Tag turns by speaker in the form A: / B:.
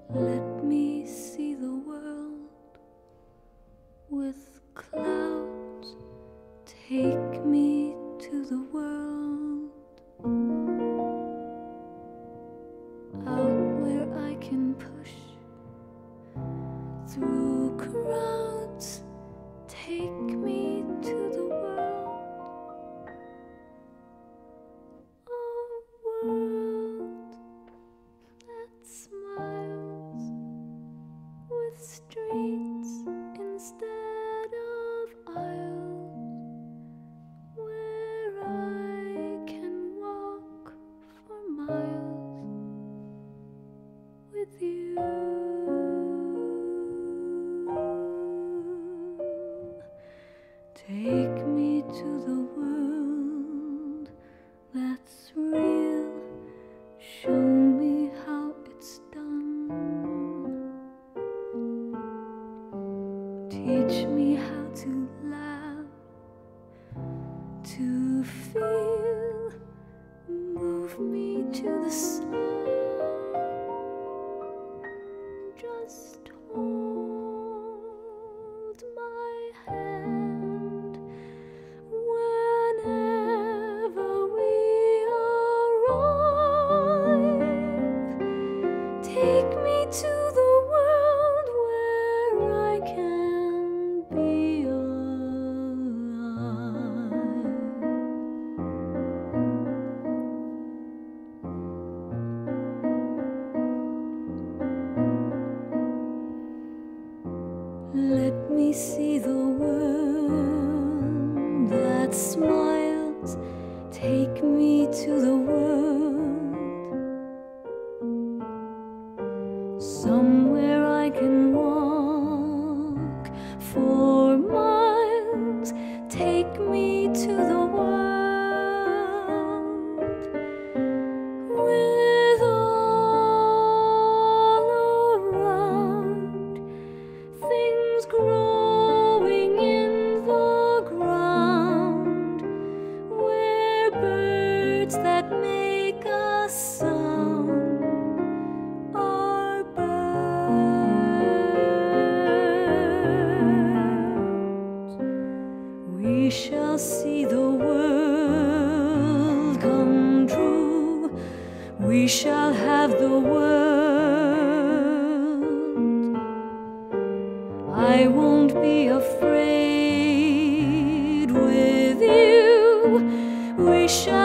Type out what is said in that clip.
A: Let me see the world with clouds. Take me to the world, out where I can push through crowds. Take me to the world, a world that smiles with streets instead of aisles, where I can walk for miles with you. Take me to the world that's real. Show me how it's done. Teach me how to laugh, to feel. Move me to the sun. Just hold my hand whenever we arrive. Take me to the world where I can be alive. Let me see the world that smiles. Take me to the world, somewhere I can walk for miles. Take me to the world with all around things growing in the ground, where birds that make a sound are birds. We shall see the world come true. We shall have the world. I won't be afraid with you. We shall